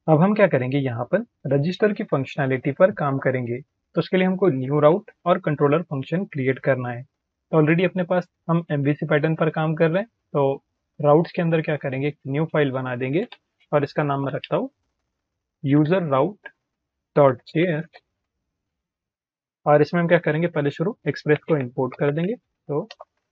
अब हम क्या करेंगे, यहाँ पर रजिस्टर की फंक्शनैलिटी पर काम करेंगे। तो उसके लिए हमको न्यू राउट और कंट्रोलर फंक्शन क्रिएट करना है। तो ऑलरेडी अपने पास हम एमवीसी पैटर्न पर काम कर रहे हैं, तो राउट्स के अंदर क्या करेंगे, एक न्यू फाइल बना देंगे और इसका नाम मैं रखता हूँ यूजर राउट डॉट जेएस। और इसमें हम क्या करेंगे, पहले शुरू एक्सप्रेस को इंपोर्ट कर देंगे। तो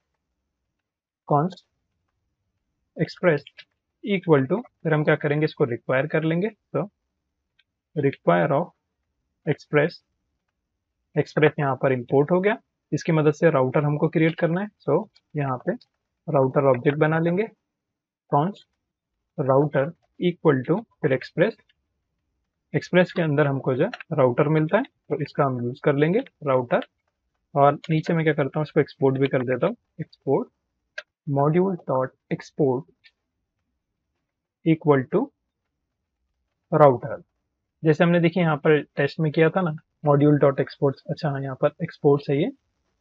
कॉन्स्ट एक्सप्रेस इक्वल टू, फिर हम क्या करेंगे, इसको रिक्वायर कर लेंगे। तो रिक्वायर ऑफ एक्सप्रेस, एक्सप्रेस यहाँ पर इंपोर्ट हो गया। इसकी मदद से राउटर हमको क्रिएट करना है। सो यहाँ पे राउटर ऑब्जेक्ट बना लेंगे। कॉन्स्ट राउटर इक्वल टू, फिर एक्सप्रेस, एक्सप्रेस के अंदर हमको जो राउटर मिलता है तो इसका हम यूज कर लेंगे राउटर। और नीचे मैं क्या करता हूँ, इसको एक्सपोर्ट भी कर देता हूँ। Export module dot export equal to router. जैसे हमने देखिए यहाँ पर टेस्ट में किया था ना, मॉड्यूल डॉट एक्सपोर्ट। अच्छा हाँ, यहाँ पर एक्सपोर्ट है, ये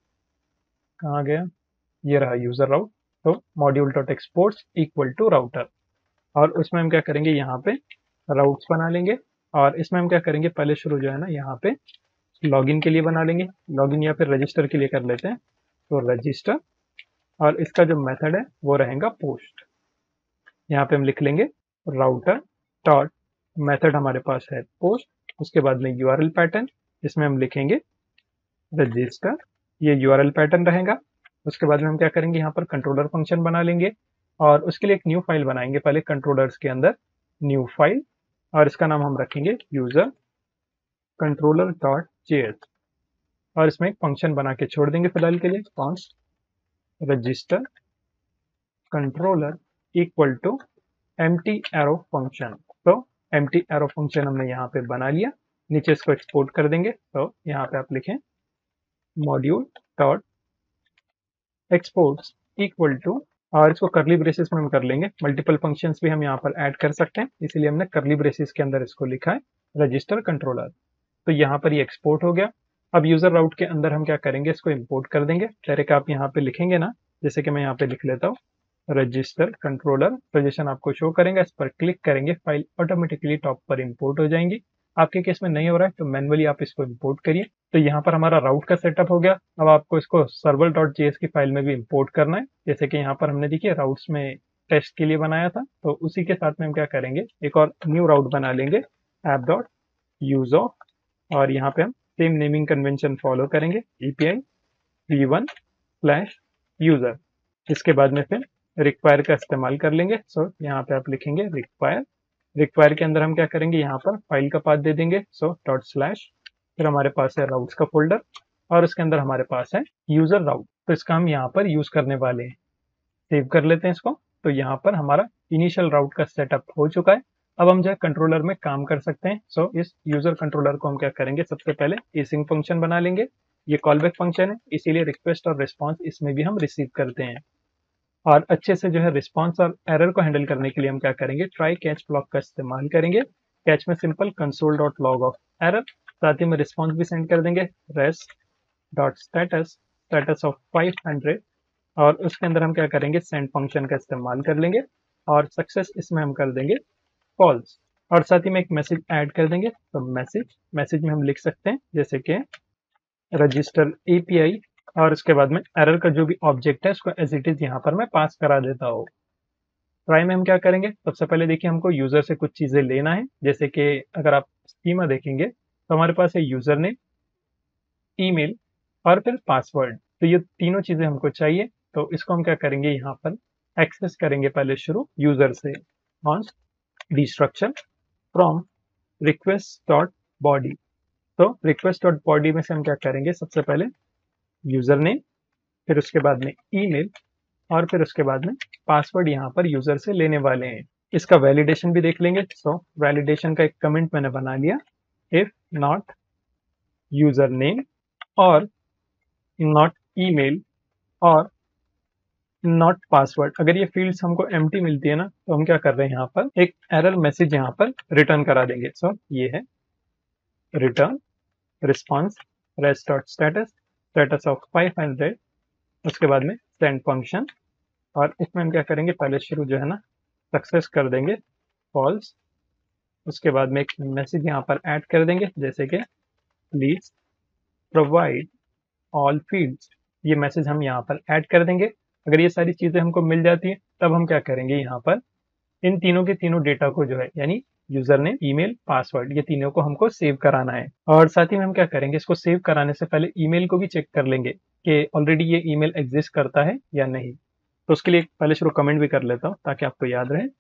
कहाँ गया, ये रहा यूजर राउट। तो module dot export equal to router. और उसमें हम क्या करेंगे, यहाँ पे राउट्स बना लेंगे। और इसमें हम क्या करेंगे, पहले शुरू जो है ना, यहाँ पे लॉगिन के लिए बना लेंगे। लॉगिन या फिर रजिस्टर के लिए कर लेते हैं। तो रजिस्टर, और इसका जो मेथड है वो रहेगा पोस्ट। यहाँ पे हम लिख लेंगे राउटर डॉट, मेथड हमारे पास है पोस्ट। उसके बाद में यूआरएल पैटर्न, इसमें हम लिखेंगे रजिस्टर, ये यूआरएल पैटर्न रहेगा। उसके बाद में हम क्या करेंगे, यहाँ पर कंट्रोलर फंक्शन बना लेंगे और उसके लिए एक न्यू फाइल बनाएंगे पहले कंट्रोलर्स के अंदर, न्यू फाइल। और इसका नाम हम रखेंगे यूजर कंट्रोलर डॉट जेएस। और इसमें एक फंक्शन बना के छोड़ देंगे फिलहाल के लिए, const register controller equal to empty arrow function. तो एम्प्टी एरो फंक्शन हमने यहाँ पे बना लिया। नीचे इसको एक्सपोर्ट कर देंगे। तो यहाँ पे आप लिखें module dot exports equal to, और इसको करली ब्रेसेस में हम कर लेंगे। मल्टीपल फंक्शंस भी हम यहाँ पर ऐड कर सकते हैं, इसीलिए हमने करली ब्रेसेस के अंदर इसको लिखा है रजिस्टर कंट्रोलर। तो यहाँ पर ये एक्सपोर्ट हो गया। अब यूजर राउट के अंदर हम क्या करेंगे, इसको इंपोर्ट कर देंगे। डायरेक्ट आप यहाँ पे लिखेंगे ना, जैसे कि मैं यहाँ पे लिख लेता हूँ रजिस्टर कंट्रोलर, पोजीशन आपको शो करेंगे, इस पर क्लिक करेंगे, फाइल ऑटोमेटिकली टॉप पर इंपोर्ट हो जाएंगी। आपके केस में नहीं हो रहा है तो मैनुअली आप इसको इंपोर्ट करिए। तो यहाँ पर हमारा राउट का सेटअप हो गया। अब आपको इसको सर्वर डॉट जेएस की फाइल में भी इंपोर्ट करना है। जैसे कि यहाँ पर हमने देखिए राउट्स में टेस्ट के लिए बनाया था, तो उसी के साथ में हम क्या करेंगे, एक और न्यू राउट बना लेंगे ऐप डॉट यूज ऑफ। और यहाँ पे हम सेम नेमिंग कन्वेंशन फॉलो करेंगे, एपीआई v1 स्लैश यूजर। इसके बाद में फिर रिक्वायर का इस्तेमाल कर लेंगे। सो यहाँ पे आप लिखेंगे रिक्वायर, रिक्वायर के अंदर हम क्या करेंगे, यहाँ पर फाइल का पाथ दे देंगे। सो डॉट स्लैश, फिर हमारे पास है राउट्स का फोल्डर और उसके अंदर हमारे पास है यूजर राउट। तो इसका हम यहाँ पर यूज करने वाले हैं। सेव कर लेते हैं इसको। तो यहाँ पर हमारा इनिशियल राउट का सेटअप हो चुका है। अब हम जो है कंट्रोलर में काम कर सकते हैं। सो इस यूजर कंट्रोलर को हम क्या करेंगे, सबसे पहले एसिंग फंक्शन बना लेंगे। ये कॉलबैक फंक्शन है, इसीलिए रिक्वेस्ट और रिस्पॉन्स इसमें भी हम रिसीव करते हैं। और अच्छे से जो है रिस्पॉन्स और एरर को हैंडल करने के लिए हम क्या करेंगे, ट्राई कैच ब्लॉक का इस्तेमाल करेंगे। कैच में simple console dot log of error, साथ ही में रिस्पॉन्स भी सेंड कर देंगे rest dot status, status of 500। और उसके अंदर हम क्या करेंगे, सेंड फंक्शन का इस्तेमाल कर लेंगे और सक्सेस इसमें हम कर देंगे फॉल्स। और साथ ही में एक मैसेज ऐड कर देंगे। तो मैसेज, मैसेज में हम लिख सकते हैं जैसे कि रजिस्टर एपीआई, और उसके बाद में एरर का जो भी ऑब्जेक्ट है उसको एज इट इज यहाँ पर मैं पास करा देता हूँ। ट्राई में हम क्या करेंगे, सबसे पहले देखिए हमको यूजर से कुछ चीजें लेना है। जैसे कि अगर आप स्कीमा देखेंगे तो हमारे पास है यूजर नेम, ईमेल और फिर पासवर्ड। तो ये तीनों चीजें हमको चाहिए। तो इसको हम क्या करेंगे, यहाँ पर एक्सेस करेंगे पहले शुरू यूजर से, on destruction from request dot body. तो रिक्वेस्ट डॉट बॉडी में से हम क्या करेंगे, सबसे पहले यूजर नेम, फिर उसके बाद में ईमेल और फिर उसके बाद में पासवर्ड यहाँ पर यूजर से लेने वाले हैं। इसका वैलिडेशन भी देख लेंगे। सो वैलिडेशन का एक कमेंट मैंने बना लिया, इफ नॉट यूजर नेम और नॉट ईमेल और नॉट पासवर्ड, अगर ये फील्ड्स हमको एम्प्टी मिलती है ना, तो हम क्या कर रहे हैं, यहाँ पर एक एरर मैसेज यहाँ पर रिटर्न करा देंगे। सो ये है return response rest dot status, status of 500। उसके बाद में सेंड फंक्शन, और इसमें हम क्या करेंगे, पहले शुरू जो है ना सक्सेस कर देंगे फॉल्स, उसके बाद में एक मैसेज यहाँ पर ऐड कर देंगे जैसे कि प्लीज प्रोवाइड ऑल फील्ड्स। ये मैसेज हम यहाँ पर ऐड कर देंगे। अगर ये सारी चीजें हमको मिल जाती है तब हम क्या करेंगे, यहाँ पर इन तीनों के तीनों डेटा को जो है यानी यूजर नेम, ईमेल, पासवर्ड, ये तीनों को हमको सेव कराना है। और साथ ही में हम क्या करेंगे, इसको सेव कराने से पहले ईमेल को भी चेक कर लेंगे कि ऑलरेडी ये ईमेल एग्जिस्ट करता है या नहीं। तो उसके लिए पहले शुरू कमेंट भी कर लेता हूँ ताकि आपको याद रहे।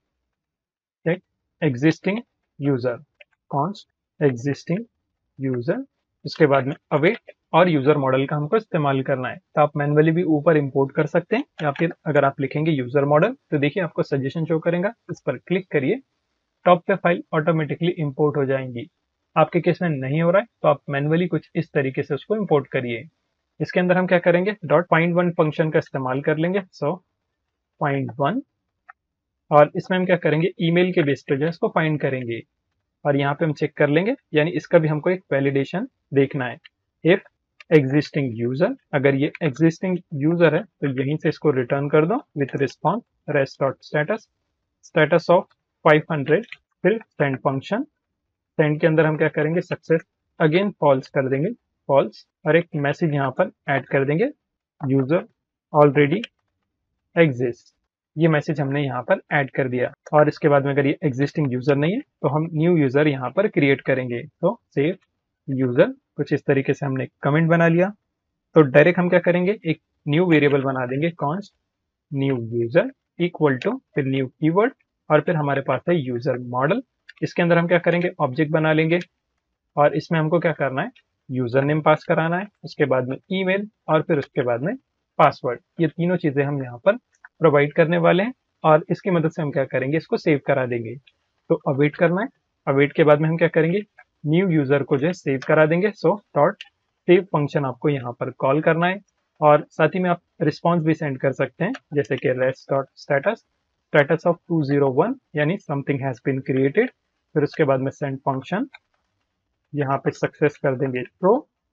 Check existing user, const existing user. उसके बाद में अवेट और यूजर मॉडल का हमको इस्तेमाल करना है। तो आप मैन्युअली भी ऊपर इंपोर्ट कर सकते हैं या फिर अगर आप लिखेंगे यूजर मॉडल तो देखिए आपको सजेशन शो करेगा, इस पर क्लिक करिए, टॉप पे फाइल ऑटोमेटिकली इंपोर्ट हो जाएंगी। आपके केस में नहीं हो रहा है तो आप मैन्युअली कुछ इस तरीके से उसको इंपोर्ट करिए। इसके अंदर हम क्या करेंगे, डॉट फाइंड वन फंक्शन का इस्तेमाल कर लेंगे। सो फाइंड वन, और इसमें हम क्या करेंगे, ईमेल के बेस पे जो है इसको फाइंड करेंगे और यहाँ पे हम चेक कर लेंगे, यानी इसका भी हमको एक वैलिडेशन देखना है। इफ एग्जिस्टिंग यूजर, अगर ये एग्जिस्टिंग यूजर है तो यहीं से इसको रिटर्न कर दो with response rest dot status, status of 500, फिर सेंड फंक्शन। सेंड के अंदर हम क्या करेंगे, सक्सेस अगेन फॉल्स कर देंगे, फॉल्स, और एक मैसेज यहाँ पर ऐड कर देंगे, यूजर ऑलरेडी एग्जिस्ट। ये मैसेज हमने यहाँ पर ऐड कर दिया। और इसके बाद में अगर ये एग्जिस्टिंग यूजर नहीं है तो हम न्यू यूजर यहाँ पर क्रिएट करेंगे। तो सेव यूजर, कुछ इस तरीके से हमने कमेंट बना लिया। तो डायरेक्ट हम क्या करेंगे, एक न्यू वेरिएबल बना देंगे, const new user equal to फिर न्यू कीवर्ड और फिर हमारे पास है यूजर मॉडल। इसके अंदर हम क्या करेंगे, ऑब्जेक्ट बना लेंगे और इसमें हमको क्या करना है, यूजर नेम पास कराना है, उसके बाद में ईमेल और फिर उसके बाद में पासवर्ड। ये तीनों चीजें हम यहाँ पर प्रोवाइड करने वाले हैं और इसकी मदद से हम क्या करेंगे, इसको सेव करा देंगे। तो अवेट करना है, अवेट के बाद में हम क्या करेंगे, न्यू यूजर को जो है सेव करा देंगे। सो डॉट सेव फंक्शन आपको यहाँ पर कॉल करना है और साथ ही में आप रिस्पॉन्स भी सेंड कर सकते हैं जैसे कि rest dot status, status of 201 यानी समथिंग हैज बीन क्रिएटेड, फिर उसके बाद में सेंड फंक्शन, यहाँ पे सक्सेस कर देंगे ट्रू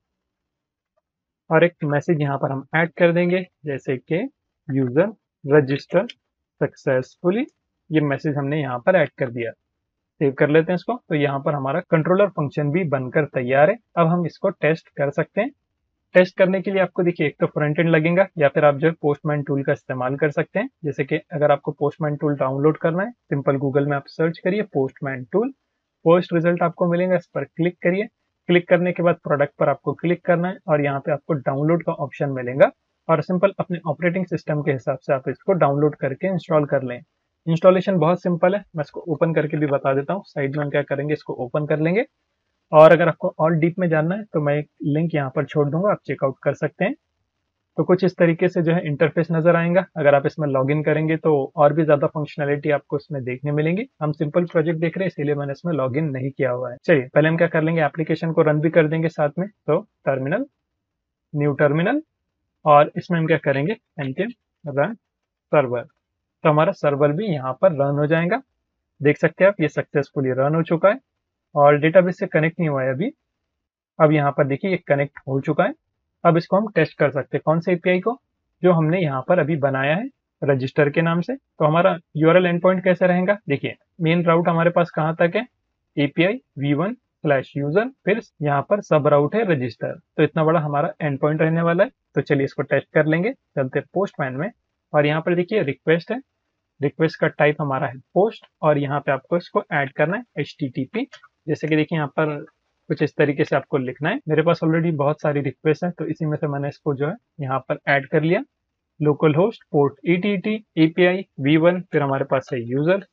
और एक मैसेज यहाँ पर हम ऐड कर देंगे जैसे कि यूजर रजिस्टर सक्सेसफुली। ये मैसेज हमने यहाँ पर ऐड कर दिया। सेव कर लेते हैं इसको। तो यहाँ पर हमारा कंट्रोलर फंक्शन भी बनकर तैयार है। अब हम इसको टेस्ट कर सकते हैं। टेस्ट करने के लिए आपको देखिए एक तो फ्रंट एंड लगेगा या फिर आप जो है पोस्टमैन टूल का इस्तेमाल कर सकते हैं। जैसे कि अगर आपको पोस्टमैन टूल डाउनलोड करना है, सिंपल गूगल में आप सर्च करिए पोस्टमैन टूल, फर्स्ट रिजल्ट आपको मिलेगा, इस पर क्लिक करिए। क्लिक करने के बाद प्रोडक्ट पर आपको क्लिक करना है और यहाँ पे आपको डाउनलोड का ऑप्शन मिलेगा और सिंपल अपने ऑपरेटिंग सिस्टम के हिसाब से आप इसको डाउनलोड करके इंस्टॉल कर लें। इंस्टॉलेशन बहुत सिंपल है, मैं इसको ओपन करके भी बता देता हूँ। साइड में हम क्या करेंगे, इसको ओपन कर लेंगे और अगर आपको और डीप में जानना है तो मैं एक लिंक यहाँ पर छोड़ दूंगा, आप चेकआउट कर सकते हैं। तो कुछ इस तरीके से जो है इंटरफेस नजर आएगा। अगर आप इसमें लॉगिन करेंगे तो और भी ज्यादा फंक्शनैलिटी आपको इसमें देखने मिलेंगी। हम सिंपल प्रोजेक्ट देख रहे हैं इसीलिए मैंने इसमें लॉगिन नहीं किया हुआ है। चलिए पहले हम क्या कर लेंगे, एप्लीकेशन को रन भी कर देंगे साथ में। तो टर्मिनल, न्यू टर्मिनल, और इसमें हम क्या करेंगे, npm रन सर्वर। तो हमारा सर्वर भी यहाँ पर रन हो जाएगा। देख सकते हैं आप ये सक्सेसफुली रन हो चुका है और डेटाबेस से कनेक्ट नहीं हुआ है अभी। अब यहाँ पर देखिए ये कनेक्ट हो चुका है। अब इसको हम टेस्ट कर सकते हैं, कौन से एपीआई को, जो हमने यहाँ पर अभी बनाया है रजिस्टर के नाम से। तो हमारा यूआरएल एंड पॉइंट कैसे रहेगा, देखिए मेन राउट हमारे पास कहाँ तक है, एपीआई v1/यूजर, फिर यहाँ पर सब राउट है रजिस्टर। तो इतना बड़ा हमारा एंड पॉइंट रहने वाला है। तो चलिए इसको टेस्ट कर लेंगे, चलते पोस्टमैन में और यहाँ पर देखिए रिक्वेस्ट है, रिक्वेस्ट का टाइप हमारा है पोस्ट और यहाँ पे आपको इसको ऐड करना है HTTP। जैसे कि देखिए यहाँ पर कुछ इस तरीके से आपको लिखना है। मेरे पास ऑलरेडी बहुत सारी रिक्वेस्ट है तो इसी में से मैंने इसको जो है यहाँ पर ऐड कर लिया। Local host port ETT API v1, फिर हमारे पास है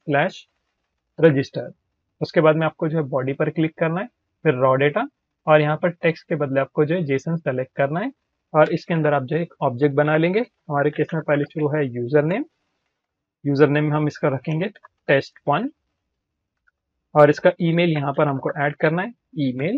यूजर/रजिस्टर। उसके बाद में आपको जो है बॉडी पर क्लिक करना है, फिर रॉ डेटा और यहाँ पर टेक्स्ट के बदले आपको जो है जेसन सेलेक्ट करना है और इसके अंदर आप जो है एक ऑब्जेक्ट बना लेंगे। हमारे केस में पहले शुरू है यूजर नेम, यूजर नेम में हम इसका रखेंगे test1 और इसका ईमेल यहाँ पर हमको ऐड करना है, ईमेल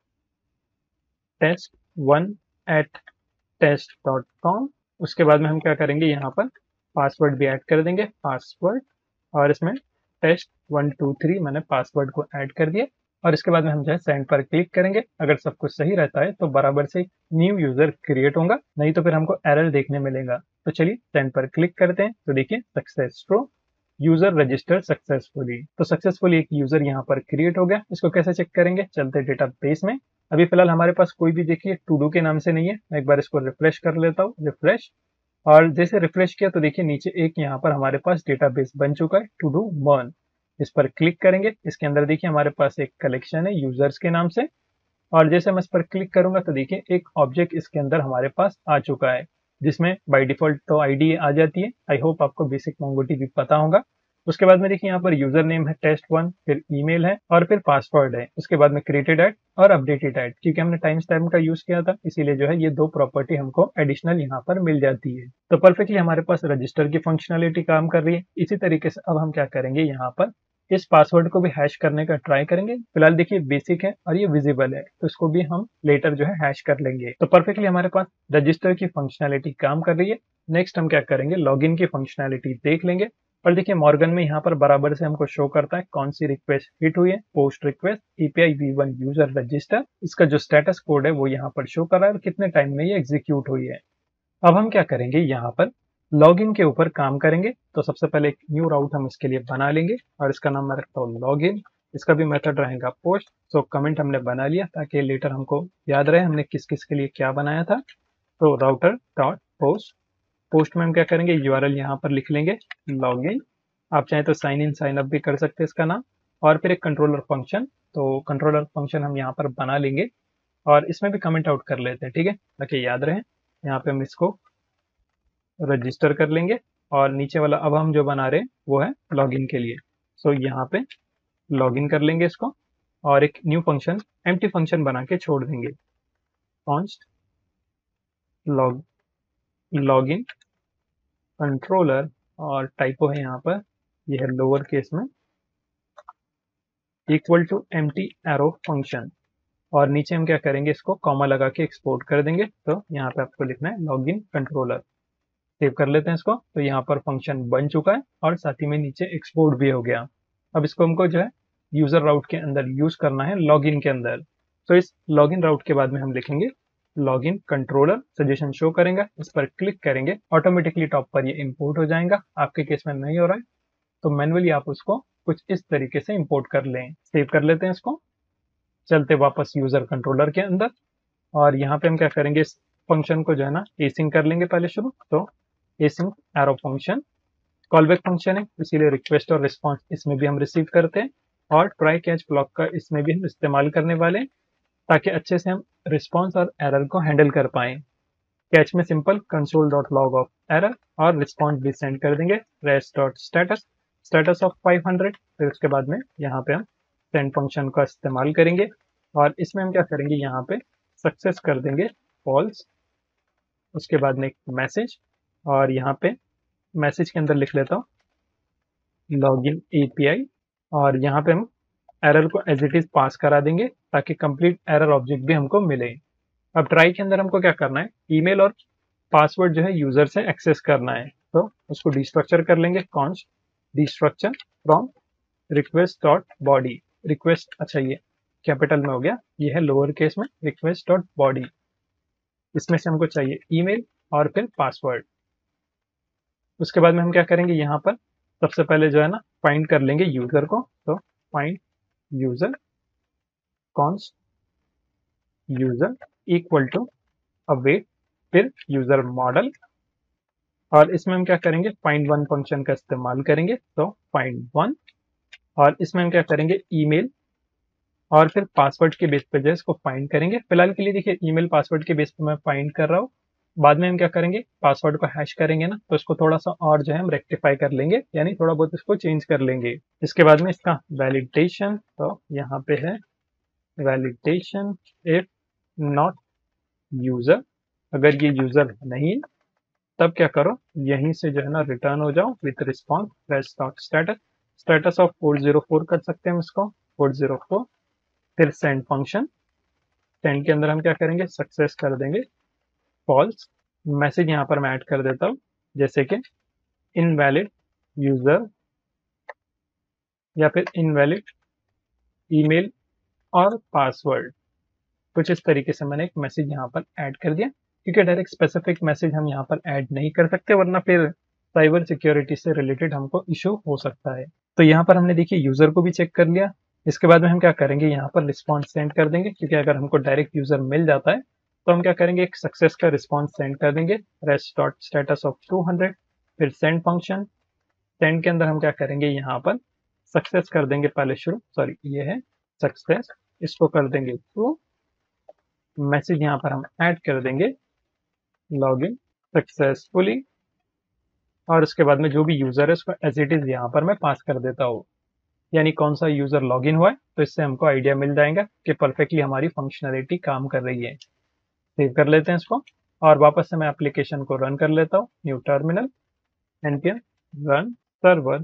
test1@test.com। उसके बाद में हम क्या करेंगे, यहाँ पर पासवर्ड भी ऐड कर देंगे, पासवर्ड, और इसमें test123 मैंने पासवर्ड को ऐड कर दिया और इसके बाद में हम जो है सेंड पर क्लिक करेंगे। अगर सब कुछ सही रहता है तो बराबर से न्यू यूजर क्रिएट होगा, नहीं तो फिर हमको एरर देखने मिलेगा। तो चलिए सेंड पर क्लिक करते हैं। तो देखिए success true, user register successfully. तो सक्सेसफुली एक यूजर यहाँ पर क्रिएट हो गया। इसको कैसे चेक करेंगे, चलते डेटाबेस में। अभी फिलहाल हमारे पास कोई भी देखिए टू डू के नाम से नहीं है। मैं एक बार इसको रिफ्रेश कर लेता हूँ, रिफ्रेश। और जैसे रिफ्रेश किया तो देखिए नीचे एक यहाँ पर हमारे पास डेटाबेस बन चुका है, टू डू मर्न। इस पर क्लिक करेंगे। इसके अंदर देखिए हमारे पास एक कलेक्शन है यूजर्स के नाम से। और जैसे मैं इस पर क्लिक करूंगा तो देखिए एक ऑब्जेक्ट इसके अंदर हमारे पास आ चुका है, जिसमें बाय डिफॉल्ट तो आईडी आ जाती है। आई होप आपको बेसिक मोंगोडीबी पता होगा। उसके बाद में देखिए यहाँ पर यूजर नेम है test1, फिर ईमेल है और फिर पासवर्ड है। उसके बाद में क्रिएटेड एड और अपडेटेड एड, क्योंकि हमने टाइम स्टैम्प का यूज किया था इसीलिए जो है ये दो प्रॉपर्टी हमको एडिशनल यहाँ पर मिल जाती है। तो परफेक्टली हमारे पास रजिस्टर की फंक्शनलिटी काम कर रही है। इसी तरीके से अब हम क्या करेंगे, यहाँ पर इस पासवर्ड को भी हैश करने का ट्राई करेंगे। फिलहाल देखिए बेसिक है और ये विजिबल है, तो इसको भी हम लेटर जो है हैश कर लेंगे। तो परफेक्टली हमारे पास रजिस्टर की फंक्शनैलिटी काम कर रही है। नेक्स्ट हम क्या करेंगे, लॉगिन की फंक्शनैलिटी देख लेंगे। और देखिए मॉर्गन में यहाँ पर बराबर से हमको शो करता है कौन सी रिक्वेस्ट हिट हुई है, post request API v1 user register. इसका जो स्टेटस कोड है वो यहाँ पर शो कर रहा है और कितने टाइम में ये एग्जीक्यूट हुई है। अब हम क्या करेंगे, यहाँ पर लॉगिन के ऊपर काम करेंगे। तो सबसे पहले एक न्यू राउट हम इसके लिए बना लेंगे और इसका नाम मैं रखता हूँ लॉगिन। इसका भी मेथड रहेगा पोस्ट। सो कमेंट हमने बना लिया ताकि लेटर हमको याद रहे हमने किस किस के लिए क्या बनाया था। तो राउटर डॉट पोस्ट, पोस्ट में हम क्या करेंगे, यूआरएल यहाँ पर लिख लेंगे लॉगिन। आप चाहें तो साइन इन साइन अप भी कर सकते हैं इसका नाम। और फिर एक कंट्रोलर फंक्शन, तो कंट्रोलर फंक्शन हम यहाँ पर बना लेंगे और इसमें भी कमेंट आउट कर लेते हैं, ठीक है, ताकि याद रहे। यहाँ पे हम इसको रजिस्टर कर लेंगे और नीचे वाला अब हम जो बना रहे हैं वो है लॉगिन के लिए। सो यहाँ पे लॉगिन कर लेंगे इसको और एक न्यू फंक्शन एम्प्टी फंक्शन बना के छोड़ देंगे, कॉन्स्ट लॉग लॉगिन कंट्रोलर। और टाइपो है यहाँ पर, ये है लोअर केस में, equal to empty arrow function. और नीचे हम क्या करेंगे, इसको कॉमा लगा के एक्सपोर्ट कर देंगे। तो यहाँ पे आपको लिखना है लॉगिन कंट्रोलर। सेव कर लेते हैं इसको। तो यहाँ पर फंक्शन बन चुका है और साथ ही में नीचे एक्सपोर्ट भी हो गया। अब इसको हमको जो है यूजर राउट के अंदर यूज करना है लॉगिन के अंदर। तो इस लॉगिन राउट के बाद में हम लिखेंगे लॉगिन कंट्रोलर, सजेशन शो करेंगे। इस पर क्लिक करेंगे, ऑटोमेटिकली टॉप पर ये इंपोर्ट हो जाएगा। आपके केस में नहीं हो रहा है तो मैनुअली आप उसको कुछ इस तरीके से इंपोर्ट कर लें। सेव कर लेते हैं इसको। चलते वापस यूजर कंट्रोलर के अंदर और यहाँ पे हम क्या करेंगे, इस फंक्शन को जो है ना एसिंग कर लेंगे पहले शुरू। तो async arrow function callback function है, इसीलिए रिक्वेस्ट और रिस्पॉन्स इसमें भी हम रिसीव करते हैं। और ट्राई कैच ब्लॉक का इसमें भी हम इस्तेमाल करने वाले हैं ताकि अच्छे से हम रिस्पॉन्स और एरर को हैंडल कर पाए। कैच में simple console dot log of error और रिस्पॉन्स भी सेंड कर देंगे rest dot status, status of 500। फिर उसके बाद में यहाँ पे हम सेंड फंक्शन का इस्तेमाल करेंगे और इसमें हम क्या करेंगे, यहाँ पे सक्सेस कर देंगे फॉल्स। उसके बाद में एक मैसेज और यहाँ पे मैसेज के अंदर लिख लेता हूँ लॉगिन एपीआई और यहाँ पे हम एरर को एज इट इज पास करा देंगे ताकि कंप्लीट एरर ऑब्जेक्ट भी हमको मिले। अब ट्राई के अंदर हमको क्या करना है, ईमेल और पासवर्ड जो है यूजर से एक्सेस करना है। तो उसको डिस्ट्रक्चर कर लेंगे, const destructure from request dot body. Request, अच्छा ये कैपिटल में हो गया, ये है लोअर केस में रिक्वेस्ट डॉट बॉडी। इसमें से हमको चाहिए ईमेल और फिर पासवर्ड। उसके बाद में हम क्या करेंगे, यहाँ पर सबसे पहले जो है ना फाइंड कर लेंगे यूजर को। तो find user, const user equal to await, फिर यूजर मॉडल। और इसमें हम क्या करेंगे, फाइंड वन फंक्शन का इस्तेमाल करेंगे। तो फाइंड वन और इसमें हम क्या करेंगे, ईमेल और फिर पासवर्ड के बेस पे जो है इसको फाइंड करेंगे। फिलहाल के लिए देखिए ईमेल पासवर्ड के बेस पे मैं फाइंड कर रहा हूँ। बाद में हम क्या करेंगे, पासवर्ड को हैश करेंगे ना, तो इसको थोड़ा सा और जो है हम रेक्टिफाई कर लेंगे, यानी थोड़ा बहुत इसको चेंज कर लेंगे। इसके बाद में इसका वैलिडेशन, तो यहाँ पे है वैलिडेशन इफ नॉट यूजर। अगर ये यूजर नहीं तब क्या करो, यहीं से जो है ना रिटर्न हो जाओ with response status, status of 404 कर सकते हैं हम इसको 404। फिर सेंड फंक्शन, सेंड के अंदर हम क्या करेंगे, सक्सेस कर देंगे फॉल्स। मैसेज यहाँ पर मैं ऐड कर देता हूँ जैसे कि इनवैलिड यूजर या फिर इनवैलिड ईमेल और पासवर्ड। कुछ इस तरीके से मैंने एक मैसेज यहाँ पर ऐड कर दिया, क्योंकि डायरेक्ट स्पेसिफिक मैसेज हम यहाँ पर ऐड नहीं कर सकते वरना फिर साइबर सिक्योरिटी से रिलेटेड हमको इशू हो सकता है। तो यहाँ पर हमने देखिए यूजर को भी चेक कर लिया। इसके बाद में हम क्या करेंगे, यहाँ पर रिस्पॉन्स सेंड कर देंगे, क्योंकि अगर हमको डायरेक्ट यूजर मिल जाता है तो हम क्या करेंगे, एक सक्सेस का रिस्पॉन्स सेंड कर देंगे, रेस्ट डॉट स्टेटस ऑफ 200, फिर सेंड फंक्शन। सेंड के अंदर हम क्या करेंगे, यहाँ पर सक्सेस कर देंगे पहले शुरू, सॉरी ये है सक्सेस, इसको कर देंगे ट्रू। मैसेज यहाँ पर हम ऐड कर देंगे लॉगिन सक्सेसफुली, और उसके बाद में जो भी यूजर है उसको एज इट इज यहाँ पर मैं पास कर देता हूँ, यानी कौन सा यूजर लॉगिन हुआ है। तो इससे हमको आइडिया मिल जाएगा कि परफेक्टली हमारी फंक्शनलिटी काम कर रही है। सेव कर लेते हैं इसको, और वापस से मैं एप्लीकेशन को रन कर लेता हूँ। New terminal npm run server.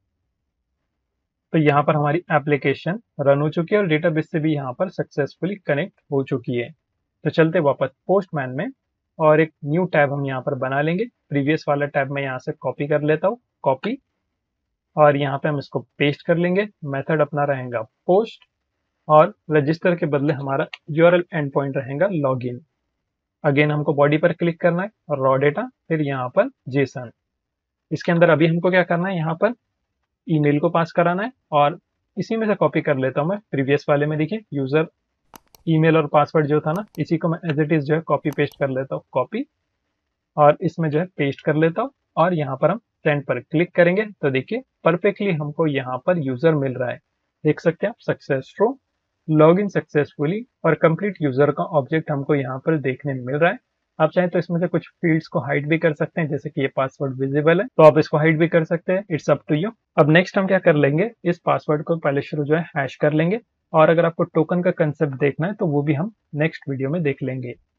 तो यहाँ पर हमारी एप्लीकेशन रन हो चुकी है और डेटाबेस से भी यहाँ पर सक्सेसफुली कनेक्ट हो चुकी है। तो चलते वापस पोस्टमैन में, और एक न्यू टैब हम यहाँ पर बना लेंगे। प्रीवियस वाला टैब मैं यहाँ से कॉपी कर लेता हूँ, कॉपी, और यहाँ पे हम इसको पेस्ट कर लेंगे। मेथड अपना रहेगा पोस्ट, और रजिस्टर के बदले हमारा यूआरएल एंड पॉइंट रहेगा लॉगिन। अगेन हमको बॉडी पर क्लिक करना है और रॉ डेटा, फिर यहाँ पर जेसन। इसके अंदर अभी हमको क्या करना है, यहाँ पर ईमेल को पास कराना है, और इसी में से कॉपी कर लेता हूँ मैं। प्रीवियस वाले में देखिए यूजर ईमेल और पासवर्ड जो था ना, इसी को मैं एज इट इज जो है कॉपी पेस्ट कर लेता हूँ, कॉपी, और इसमें जो है पेस्ट कर लेता हूँ, और यहाँ पर हम सेंड पर क्लिक करेंगे तो देखिए परफेक्टली हमको यहाँ पर यूजर मिल रहा है। देख सकते हैं आप, success true, log in successfully, और कंप्लीट यूजर का ऑब्जेक्ट हमको यहाँ पर देखने मिल रहा है। आप चाहें तो इसमें से कुछ फील्ड्स को हाइड भी कर सकते हैं, जैसे कि ये पासवर्ड विजिबल है तो आप इसको हाइड भी कर सकते हैं, इट्स अप टू यू। अब नेक्स्ट हम क्या कर लेंगे, इस पासवर्ड को पहले शुरू जो है हैश कर लेंगे, और अगर आपको टोकन का कंसेप्ट देखना है तो वो भी हम नेक्स्ट वीडियो में देख लेंगे।